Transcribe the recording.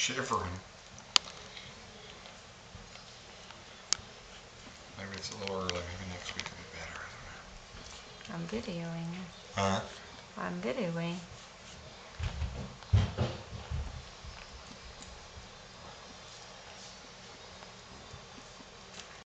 shivering. Maybe it's a little early. Maybe next week will be better. I'm videoing. Huh? I'm videoing.